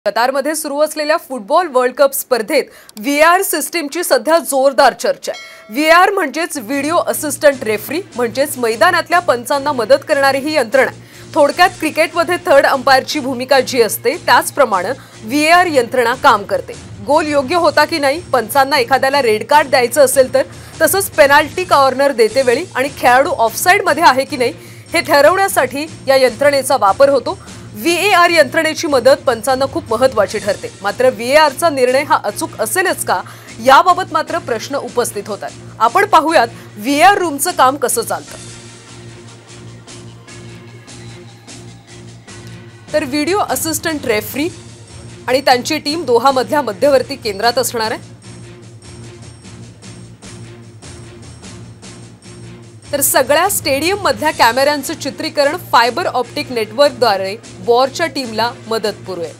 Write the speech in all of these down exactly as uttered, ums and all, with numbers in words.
कतारमध्ये सुरू असलेल्या football world cup स्पर्धेत व्हीआर सिस्टीमची सध्या जोरदार चर्चा आहे। व्हीआर म्हणजेच व्हिडिओ असिस्टंट रेफरी म्हणजेच मैदानातल्या पंचांना मदत करणारी ही यंत्रणा। थोडक्यात क्रिकेटमध्ये थर्ड अंपायरची भूमिका जी असते त्याचप्रमाणे व्हीआर यंत्रणा काम करते। गोल योग्य होता की नाही, पंचांना एखाद्याला रेड कार्ड द्यायचं असेल तर, तसंच पेनल्टी कॉर्नर देते वेळी आणि खेळाडू ऑफसाइड मध्ये आहे की नाही हे ठरवण्यासाठी या यंत्रणेचा वापर होतो। व्हीएआर यंत्रणेची मदत पंचांना खूप महत्त्वाची ठरते। मात्र व्हीएआरचा निर्णय हा अचूक असेलच का याबाबत मात्र प्रश्न उपस्थित होतात। आपण पाहूयात व्हीएआर रूमचं काम कसं चालतं। तर व्हिडिओ असिस्टंट रेफरी आणि त्यांची टीम दोहा मधल्या मध्यवर्ती केंद्रात असणार आहे। तर सगळ्या स्टेडियम मधल्या कॅमेऱ्यांचं चित्रीकरण फायबर ऑप्टिक नेटवर्कद्वारे वॉरच्या टीमला मदत पुरवेल।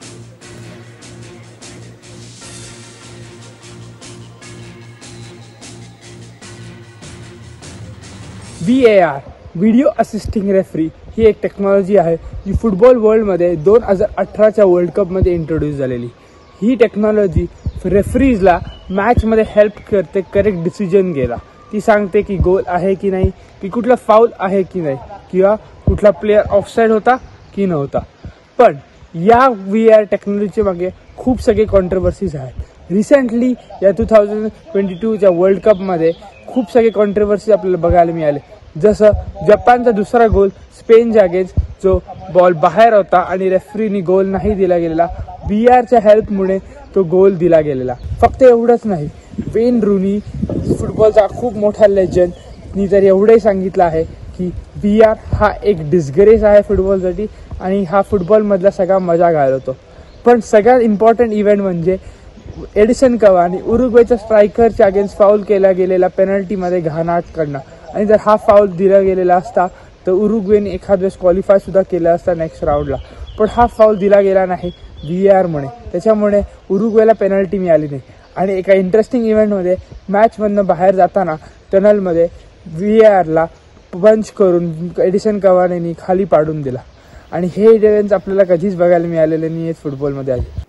व्हीएआर व्हिडिओ असिस्टिंग रेफरी ही एक टेक्नॉलॉजी आहे जी फुटबॉल वर्ल्डमध्ये दोन हजार अठराच्या वर्ल्ड कपमध्ये इंट्रोड्यूस झालेली। ही टेक्नॉलॉजी रेफरीजला मॅचमध्ये हेल्प करते करेक्ट डिसिजन घ्यायला। ती सांगते की गोल आहे की नाही, की कुठला फाऊल आहे की नाही, किंवा कुठला प्लेयर ऑफसाइड होता की नव्हता। पण या व्हीआर टेक्नॉलॉजीच्या मागे खूप सगळे कॉन्ट्रोवर्सीज आहेत। रिसेंटली या टू थाउजंड ट्वेंटी टूच्या वर्ल्ड कपमध्ये खूप सगळे कॉन्ट्रोवर्सीज आपल्याला बघायला मिळाले। जसं जपानचा दुसरा गोल स्पेनच्या अगेन्स्ट जो बॉल बाहेर होता आणि रेफरीनी गोल नाही दिला गेलेला, व्हीआरच्या हेल्पमुळे तो गोल दिला गेलेला। फक्त एवढंच नाही, वेन रूनी फुटबॉलचा खूप मोठा लेजंडनी तर एवढंही सांगितलं आहे की व्हीआर हा एक डिस्ग्रेस आहे फुटबॉलसाठी आणि हा फुटबॉलमधला सगळा मजा घालवतो। पण सगळ्यात इम्पॉर्टंट इव्हेंट म्हणजे एडिसन कवानी उरुग्वेच्या स्ट्रायकरच्या अगेन्स्ट फाऊल केला गेलेला पेनल्टीमध्ये घाणाट करणं, आणि जर हा फाऊल दिला गेलेला असता तर उरुग्वेने एखाद वेळेस क्वालिफाय सुद्धा केला असता नेक्स्ट राऊंडला। पण हा फाऊल दिला गेला नाही व्हीआरमुळे, त्याच्यामुळे उरुग्वेला पेनल्टी मिळाली नाही। आणि एका इंटरेस्टिंग इव्हेंटमध्ये मॅचमधनं बाहेर जाताना टनलमध्ये व्हीआरला पंच करून एडिसन कवानीने खाली पाडून दिला, आणि हे इव्हेंट्स आपल्याला कधीच बघायला मिळालेले नाही आहेत फुटबॉलमध्ये आधी।